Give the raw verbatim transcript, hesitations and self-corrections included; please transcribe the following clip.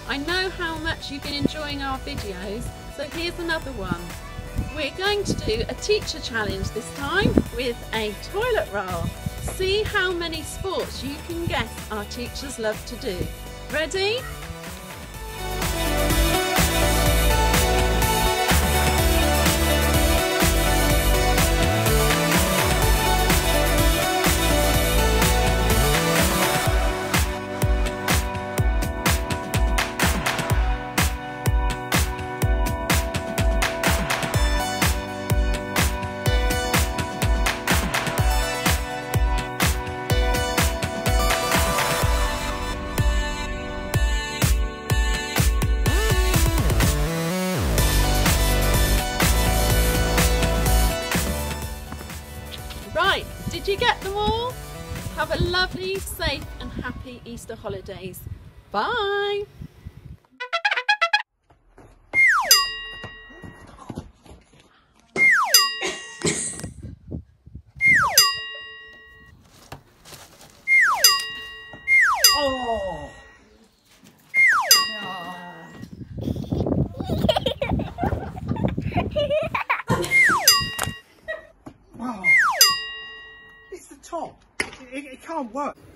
I know how much you've been enjoying our videos, so here's another one. We're going to do a teacher challenge this time with a toilet roll. See how many sports you can guess our teachers love to do. Ready? Right, did you get them all? Have a lovely, safe and happy Easter holidays. Bye! Oh! Oh. It's the top. It, it, it can't work.